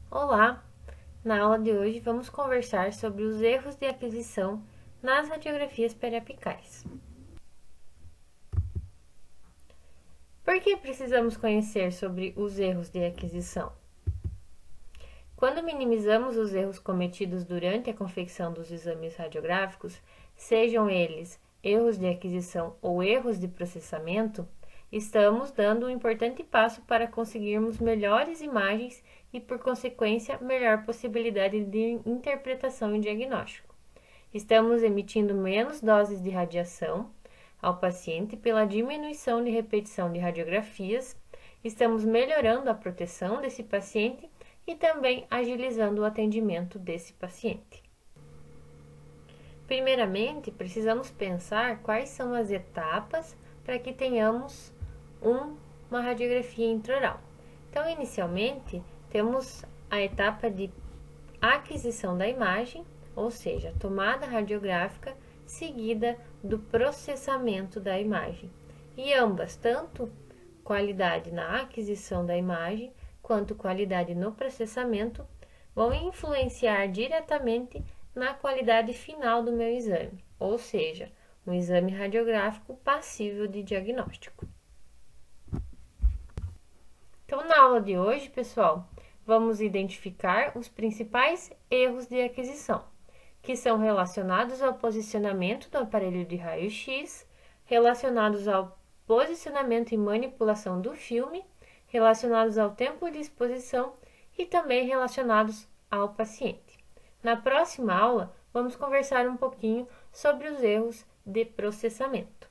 Olá! Na aula de hoje vamos conversar sobre os erros de aquisição nas radiografias periapicais. Por que precisamos conhecer sobre os erros de aquisição? Quando minimizamos os erros cometidos durante a confecção dos exames radiográficos, sejam eles erros de aquisição ou erros de processamento, estamos dando um importante passo para conseguirmos melhores imagens e, por consequência, melhor possibilidade de interpretação e diagnóstico. Estamos emitindo menos doses de radiação ao paciente pela diminuição de repetição de radiografias, estamos melhorando a proteção desse paciente e também agilizando o atendimento desse paciente. Primeiramente, precisamos pensar quais são as etapas para que tenhamos uma radiografia intraoral. Então, inicialmente, temos a etapa de aquisição da imagem, ou seja, tomada radiográfica seguida do processamento da imagem. E ambas, tanto qualidade na aquisição da imagem quanto qualidade no processamento, vão influenciar diretamente na qualidade final do meu exame, ou seja, um exame radiográfico passível de diagnóstico. Então, na aula de hoje, pessoal, vamos identificar os principais erros de aquisição, que são relacionados ao posicionamento do aparelho de raio-x, relacionados ao posicionamento e manipulação do filme, relacionados ao tempo de exposição e também relacionados ao paciente. Na próxima aula, vamos conversar um pouquinho sobre os erros de processamento.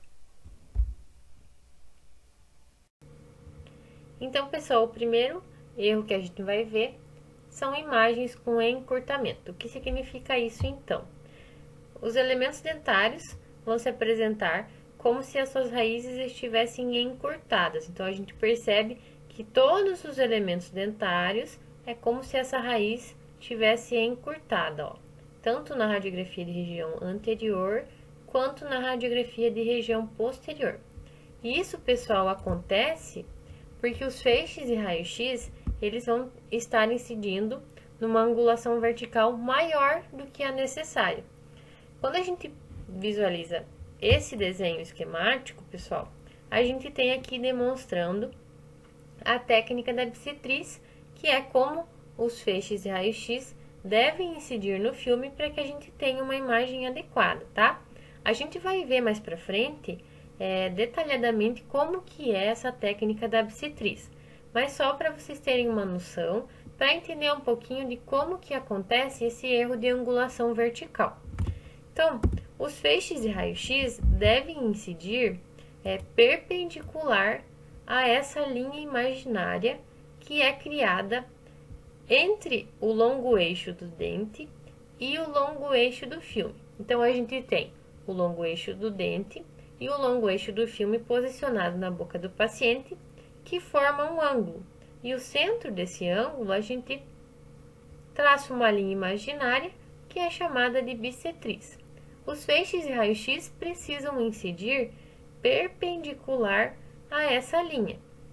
Então, pessoal, o primeiro erro que a gente vai ver são imagens com encurtamento. O que significa isso, então? Os elementos dentários vão se apresentar como se as suas raízes estivessem encurtadas. Então, a gente percebe que todos os elementos dentários é como se essa raiz estivesse encurtada, ó, tanto na radiografia de região anterior quanto na radiografia de região posterior. E isso, pessoal, acontece porque os feixes de raio-x eles vão estar incidindo numa angulação vertical maior do que a necessária. Quando a gente visualiza esse desenho esquemático, pessoal, a gente tem aqui demonstrando a técnica da bissetriz, que é como os feixes de raio-x devem incidir no filme para que a gente tenha uma imagem adequada, tá? A gente vai ver mais para frente detalhadamente como que é essa técnica da bissetriz, mas só para vocês terem uma noção, para entender um pouquinho de como que acontece esse erro de angulação vertical. Então, os feixes de raio-x devem incidir perpendicular a essa linha imaginária que é criada entre o longo eixo do dente e o longo eixo do filme. Então, a gente tem o longo eixo do dente e o longo eixo do filme posicionado na boca do paciente, que forma um ângulo. E o centro desse ângulo, a gente traça uma linha imaginária, que é chamada de bissetriz. Os feixes de raio-x precisam incidir perpendicular a essa linha.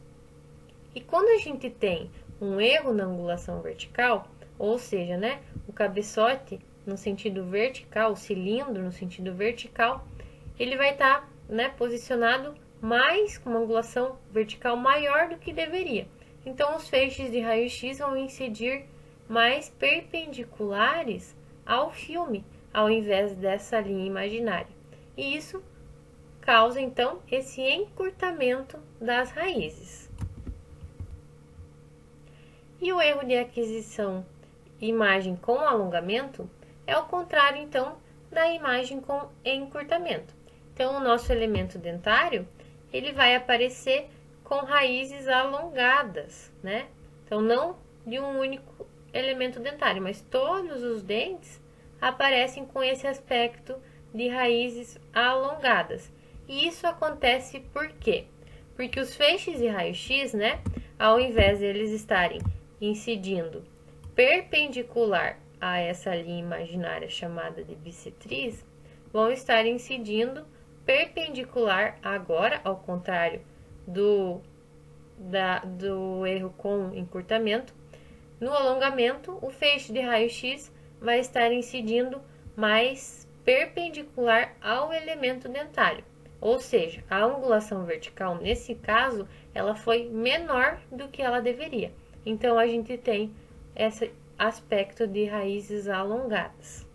E quando a gente tem um erro na angulação vertical, ou seja, o cabeçote no sentido vertical, o cilindro no sentido vertical, ele vai estar posicionado mais com uma angulação vertical maior do que deveria. Então, os feixes de raio-x vão incidir mais perpendiculares ao filme, ao invés dessa linha imaginária. E isso causa, então, esse encurtamento das raízes. E o erro de aquisição imagem com alongamento é o contrário, então, da imagem com encurtamento. Então, o nosso elemento dentário, ele vai aparecer com raízes alongadas, Então, não de um único elemento dentário, mas todos os dentes aparecem com esse aspecto de raízes alongadas. E isso acontece por quê? Porque os feixes de raio-x, ao invés de eles estarem incidindo perpendicular a essa linha imaginária chamada de bissetriz, vão estar incidindo perpendicular agora, ao contrário do erro com encurtamento, No alongamento, o feixe de raio-x vai estar incidindo mais perpendicular ao elemento dentário, ou seja, a angulação vertical, nesse caso, ela foi menor do que ela deveria. Então, a gente tem esse aspecto de raízes alongadas.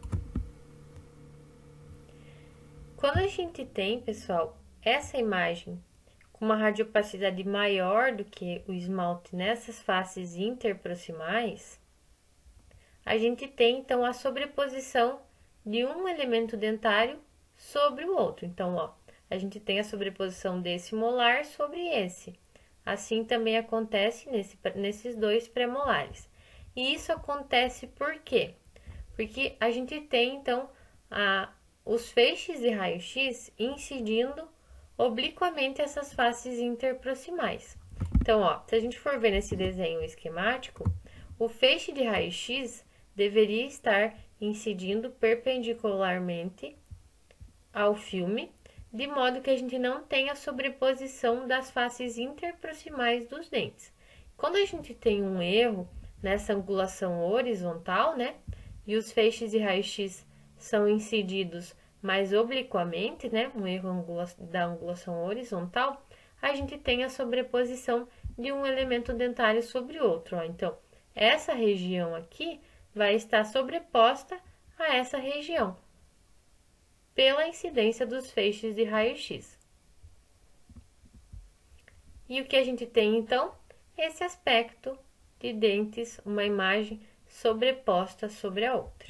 Quando a gente tem, pessoal, essa imagem com uma radiopacidade maior do que o esmalte nessas faces interproximais, a gente tem, então, a sobreposição de um elemento dentário sobre o outro. Então, ó, a gente tem a sobreposição desse molar sobre esse. Assim também acontece nesses dois premolares. E isso acontece por quê? Porque a gente tem, então, os feixes de raio-x incidindo obliquamente essas faces interproximais. Então, ó, se a gente for ver nesse desenho esquemático, o feixe de raio-x deveria estar incidindo perpendicularmente ao filme, de modo que a gente não tenha sobreposição das faces interproximais dos dentes. Quando a gente tem um erro nessa angulação horizontal, né, e os feixes de raio-x são incididos mais obliquamente, né, um erro da angulação horizontal, a gente tem a sobreposição de um elemento dentário sobre outro. Ó. Então, essa região aqui vai estar sobreposta a essa região, pela incidência dos feixes de raio-x. E o que a gente tem, então? Esse aspecto de dentes, uma imagem sobreposta sobre a outra.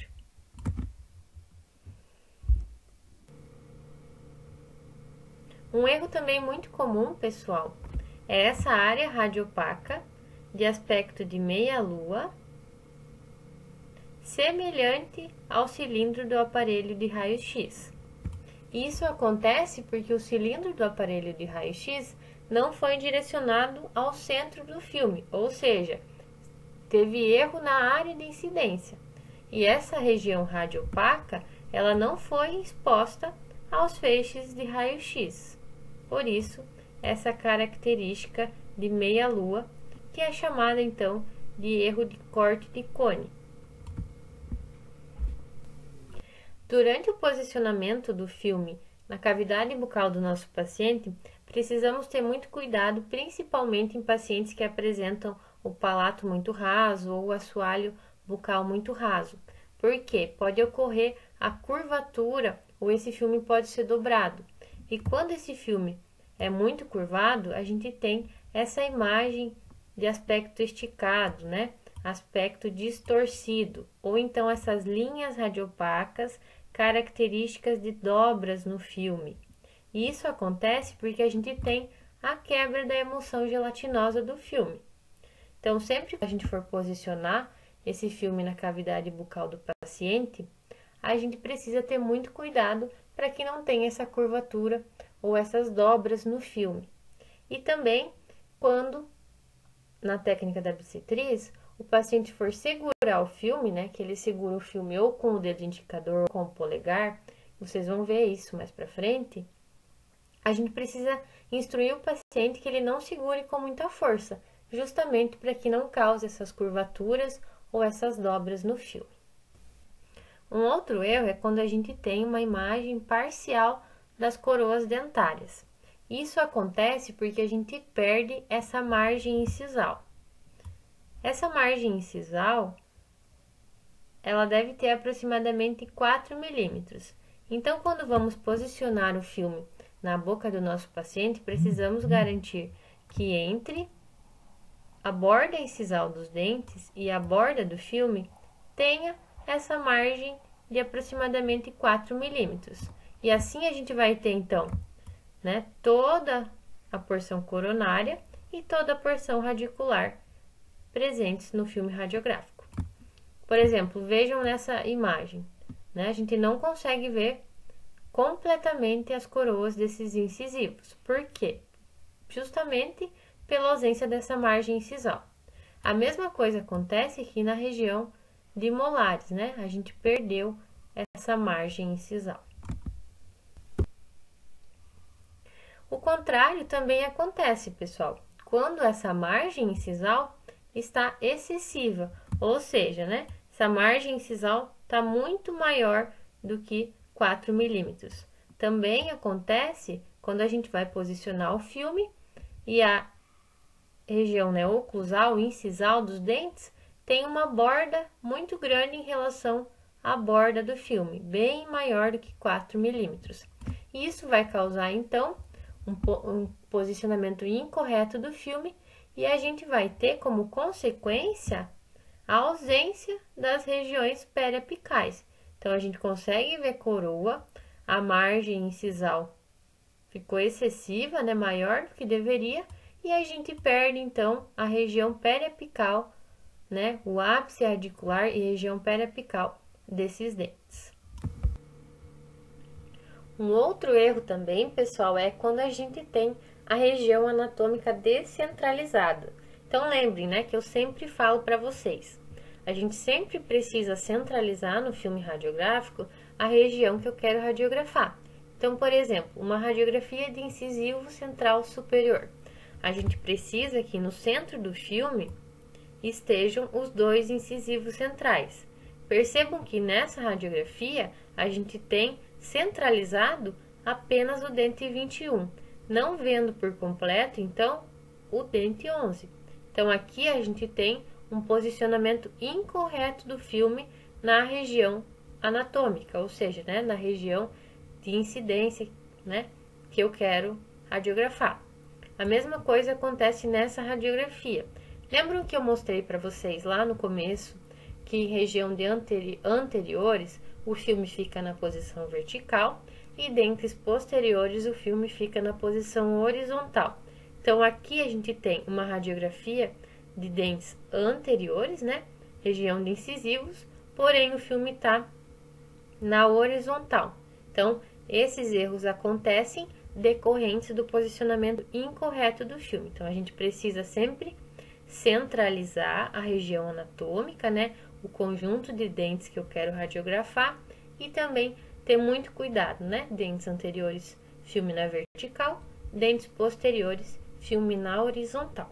Um erro também muito comum, pessoal, é essa área radiopaca de aspecto de meia-lua, semelhante ao cilindro do aparelho de raio-x. Isso acontece porque o cilindro do aparelho de raio-x não foi direcionado ao centro do filme, ou seja, teve erro na área de incidência. E essa região radiopaca, ela não foi exposta aos feixes de raio-x. Por isso, essa característica de meia-lua, que é chamada então de erro de corte de cone. Durante o posicionamento do filme na cavidade bucal do nosso paciente, precisamos ter muito cuidado, principalmente em pacientes que apresentam o palato muito raso ou o assoalho bucal muito raso, porque pode ocorrer a curvatura ou esse filme pode ser dobrado. E quando esse filme é muito curvado, a gente tem essa imagem de aspecto esticado, né? Aspecto distorcido, ou então essas linhas radiopacas características de dobras no filme. E isso acontece porque a gente tem a quebra da emulsão gelatinosa do filme. Então, sempre que a gente for posicionar esse filme na cavidade bucal do paciente, a gente precisa ter muito cuidado para que não tenha essa curvatura ou essas dobras no filme. E também, quando, na técnica da bissetriz, o paciente for segurar o filme, né, que ele segura o filme ou com o dedo indicador ou com o polegar, vocês vão ver isso mais pra frente, a gente precisa instruir o paciente que ele não segure com muita força, justamente para que não cause essas curvaturas ou essas dobras no filme. Um outro erro é quando a gente tem uma imagem parcial das coroas dentárias. Isso acontece porque a gente perde essa margem incisal. Essa margem incisal, ela deve ter aproximadamente 4 milímetros. Então, quando vamos posicionar o filme na boca do nosso paciente, precisamos garantir que entre a borda incisal dos dentes e a borda do filme tenha essa margem de aproximadamente 4 milímetros. E assim a gente vai ter, então, né, toda a porção coronária e toda a porção radicular presentes no filme radiográfico. Por exemplo, vejam nessa imagem, né? A gente não consegue ver completamente as coroas desses incisivos. Por quê? Justamente pela ausência dessa margem incisal. A mesma coisa acontece aqui na região de molares, né? A gente perdeu essa margem incisal. O contrário também acontece, pessoal. Quando essa margem incisal está excessiva, ou seja, né, essa margem incisal está muito maior do que 4 milímetros. Também acontece quando a gente vai posicionar o filme e a região, né, oclusal, incisal dos dentes tem uma borda muito grande em relação à borda do filme, bem maior do que 4 milímetros. Isso vai causar, então, um posicionamento incorreto do filme e a gente vai ter como consequência a ausência das regiões periapicais. Então, a gente consegue ver coroa, a margem incisal ficou excessiva, né, maior do que deveria, e a gente perde, então, a região periapical, né, o ápice radicular e região periapical desses dentes. Um outro erro também, pessoal, é quando a gente tem a região anatômica descentralizada. Então, lembrem, né, que eu sempre falo para vocês, a gente sempre precisa centralizar no filme radiográfico a região que eu quero radiografar. Então, por exemplo, uma radiografia de incisivo central superior. A gente precisa que no centro do filme estejam os dois incisivos centrais. Percebam que nessa radiografia a gente tem centralizado apenas o dente 21, não vendo por completo, então, o dente 11. Então, aqui a gente tem um posicionamento incorreto do filme na região anatômica, ou seja, né, na região de incidência, né, que eu quero radiografar. A mesma coisa acontece nessa radiografia. Lembram que eu mostrei para vocês lá no começo que em região de anteriores o filme fica na posição vertical e dentes posteriores o filme fica na posição horizontal. Então, aqui a gente tem uma radiografia de dentes anteriores, né? Região de incisivos, porém o filme está na horizontal. Então, esses erros acontecem decorrentes do posicionamento incorreto do filme. Então, a gente precisa sempre centralizar a região anatômica, né? O conjunto de dentes que eu quero radiografar e também ter muito cuidado, né? Dentes anteriores, filme na vertical, dentes posteriores, filme na horizontal.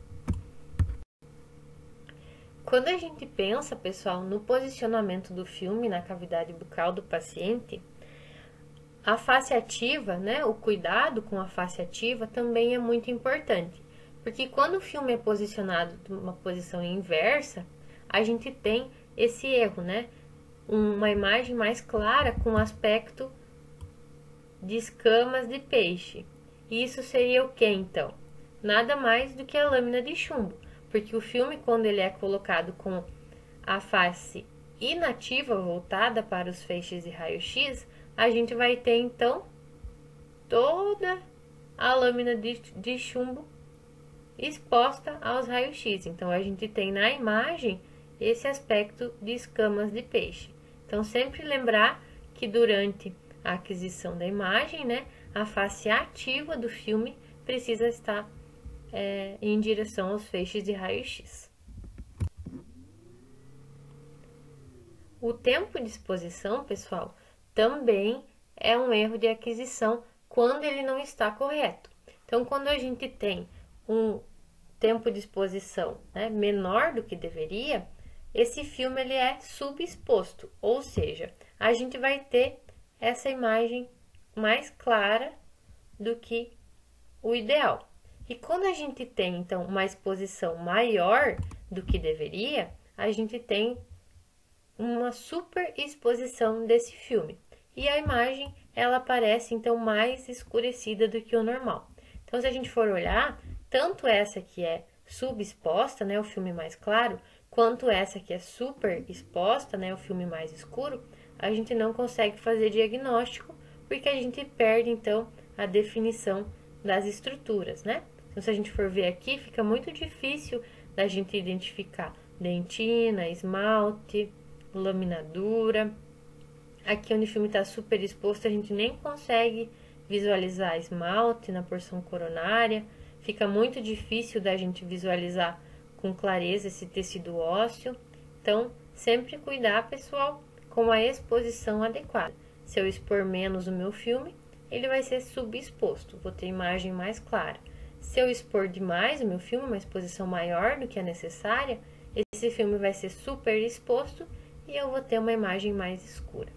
Quando a gente pensa, pessoal, no posicionamento do filme na cavidade bucal do paciente, a face ativa, né, o cuidado com a face ativa também é muito importante, porque quando o filme é posicionado numa posição inversa, a gente tem esse erro, né, uma imagem mais clara com aspecto de escamas de peixe. E isso seria o que, então? Nada mais do que a lâmina de chumbo, porque o filme, quando ele é colocado com a face inativa voltada para os feixes de raio-x, a gente vai ter, então, toda a lâmina de chumbo exposta aos raios-x. Então, a gente tem na imagem esse aspecto de escamas de peixe. Então, sempre lembrar que durante a aquisição da imagem, né, a face ativa do filme precisa estar em direção aos feixes de raio-x. O tempo de exposição, pessoal, também é um erro de aquisição quando ele não está correto. Então, quando a gente tem um tempo de exposição, né, menor do que deveria, esse filme ele é subexposto, ou seja, a gente vai ter essa imagem mais clara do que o ideal. E quando a gente tem, então, uma exposição maior do que deveria, a gente tem uma super exposição desse filme. E a imagem, ela aparece, então, mais escurecida do que o normal. Então, se a gente for olhar, tanto essa que é subexposta, né, o filme mais claro, quanto essa que é super exposta, né, o filme mais escuro, a gente não consegue fazer diagnóstico, porque a gente perde, então, a definição das estruturas, né? Então, se a gente for ver aqui, fica muito difícil da gente identificar dentina, esmalte, laminadura. Aqui onde o filme está super exposto, a gente nem consegue visualizar esmalte na porção coronária. Fica muito difícil da gente visualizar com clareza esse tecido ósseo. Então, sempre cuidar, pessoal, com a exposição adequada. Se eu expor menos o meu filme, ele vai ser subexposto, vou ter imagem mais clara. Se eu expor demais o meu filme, uma exposição maior do que a necessária, esse filme vai ser super exposto e eu vou ter uma imagem mais escura.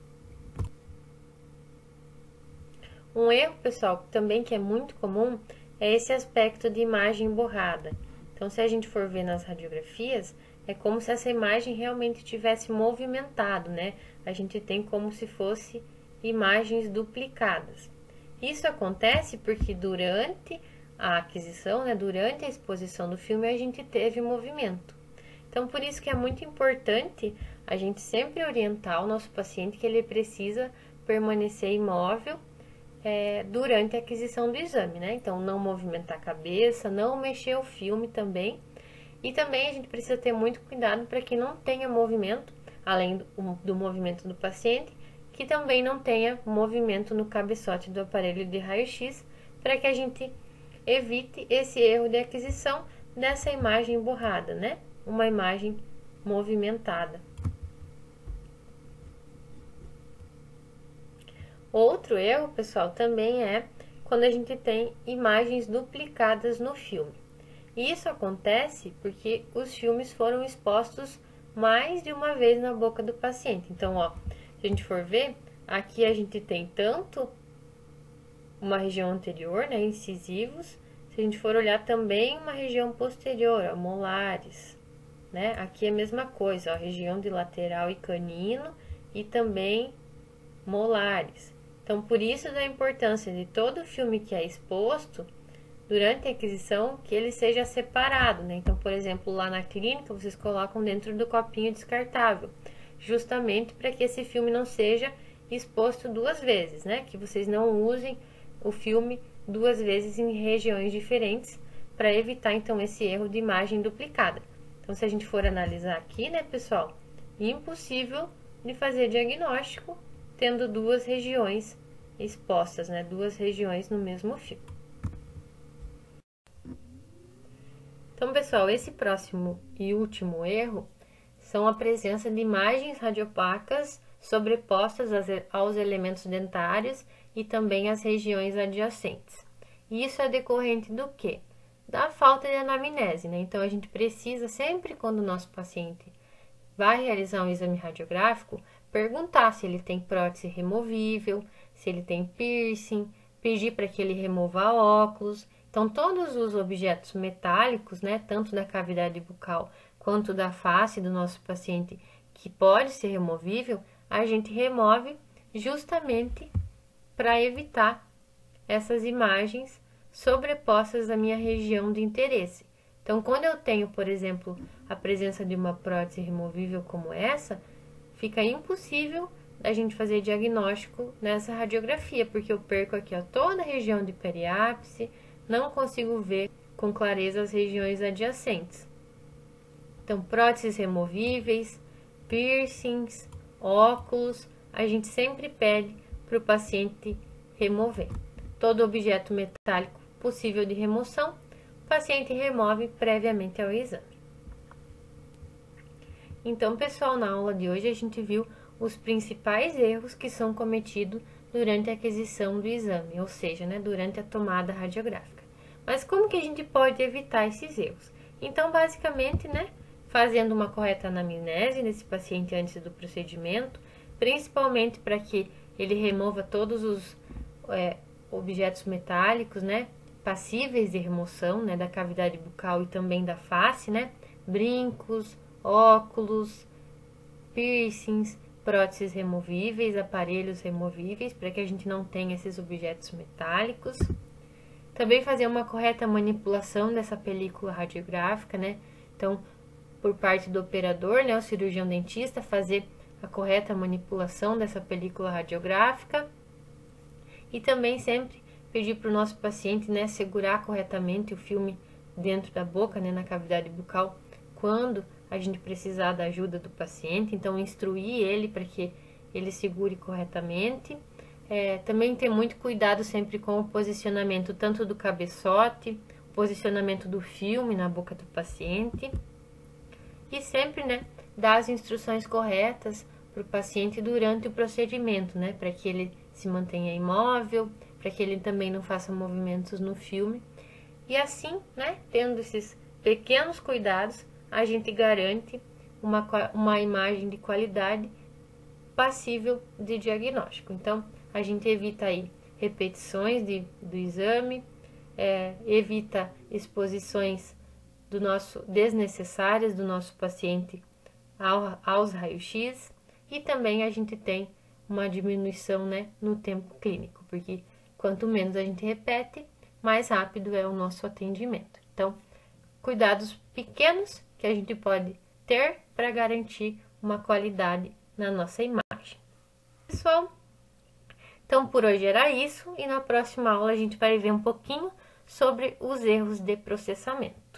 Um erro, pessoal, também que é muito comum, é esse aspecto de imagem borrada. Então, se a gente for ver nas radiografias, é como se essa imagem realmente tivesse movimentado, né? A gente tem como se fosse imagens duplicadas. Isso acontece porque durante a aquisição, né, durante a exposição do filme, a gente teve movimento. Então, por isso que é muito importante a gente sempre orientar o nosso paciente que ele precisa permanecer imóvel durante a aquisição do exame, né? Então, não movimentar a cabeça, não mexer o filme também. E também a gente precisa ter muito cuidado para que não tenha movimento, além do movimento do paciente, que também não tenha movimento no cabeçote do aparelho de raio-x, para que a gente evite esse erro de aquisição dessa imagem borrada, né? Uma imagem movimentada. Outro erro, pessoal, também é quando a gente tem imagens duplicadas no filme. Isso acontece porque os filmes foram expostos mais de uma vez na boca do paciente. Então, ó, se a gente for ver, aqui a gente tem tanto uma região anterior, né, incisivos. Se a gente for olhar também uma região posterior, ó, molares, né? Aqui é a mesma coisa, ó, região de lateral e canino e também molares. Então, por isso da importância de todo filme que é exposto durante a aquisição, que ele seja separado, né? Então, por exemplo, lá na clínica, vocês colocam dentro do copinho descartável, justamente para que esse filme não seja exposto duas vezes, né? Que vocês não usem o filme duas vezes em regiões diferentes, para evitar, então, esse erro de imagem duplicada. Então, se a gente for analisar aqui, né, pessoal, impossível de fazer diagnóstico tendo duas regiões expostas, né? Duas regiões no mesmo filme. Então, pessoal, esse próximo e último erro são a presença de imagens radiopacas sobrepostas aos elementos dentários e também às regiões adjacentes. E isso é decorrente do quê? Da falta de anamnese, né? Então, a gente precisa sempre, quando o nosso paciente vai realizar um exame radiográfico, perguntar se ele tem prótese removível, se ele tem piercing, pedir para que ele remova óculos. Então, todos os objetos metálicos, né, tanto da cavidade bucal quanto da face do nosso paciente, que pode ser removível, a gente remove justamente para evitar essas imagens sobrepostas à minha região de interesse. Então, quando eu tenho, por exemplo, a presença de uma prótese removível como essa, fica impossível a gente fazer diagnóstico nessa radiografia, porque eu perco aqui ó, toda a região de periápice, não consigo ver com clareza as regiões adjacentes. Então, próteses removíveis, piercings, óculos, a gente sempre pede para o paciente remover. Todo objeto metálico possível de remoção, o paciente remove previamente ao exame. Então, pessoal, na aula de hoje a gente viu os principais erros que são cometidos durante a aquisição do exame, ou seja, né, durante a tomada radiográfica. Mas como que a gente pode evitar esses erros? Então, basicamente, né, fazendo uma correta anamnese nesse paciente antes do procedimento, principalmente para que ele remova todos os objetos metálicos, né, passíveis de remoção, né, da cavidade bucal e também da face, né, brincos, óculos, piercings, próteses removíveis, aparelhos removíveis, para que a gente não tenha esses objetos metálicos. Também fazer uma correta manipulação dessa película radiográfica, né? Então, por parte do operador, né, o cirurgião dentista, fazer a correta manipulação dessa película radiográfica. E também sempre pedir para o nosso paciente, né, segurar corretamente o filme dentro da boca, né, na cavidade bucal, quando a gente precisar da ajuda do paciente. Então, instruir ele para que ele segure corretamente. Também ter muito cuidado sempre com o posicionamento tanto do cabeçote, o posicionamento do filme na boca do paciente. E sempre, né, dar as instruções corretas para o paciente durante o procedimento, né, para que ele se mantenha imóvel, para que ele também não faça movimentos no filme. E assim, né, tendo esses pequenos cuidados, a gente garante uma imagem de qualidade passível de diagnóstico. Então, a gente evita aí repetições do exame, evita exposições desnecessárias do nosso paciente aos raios-x, e também a gente tem uma diminuição, né, no tempo clínico, porque quanto menos a gente repete, mais rápido é o nosso atendimento. Então, cuidados pequenos que a gente pode ter para garantir uma qualidade na nossa imagem. Pessoal, então por hoje era isso, e na próxima aula a gente vai ver um pouquinho sobre os erros de processamento.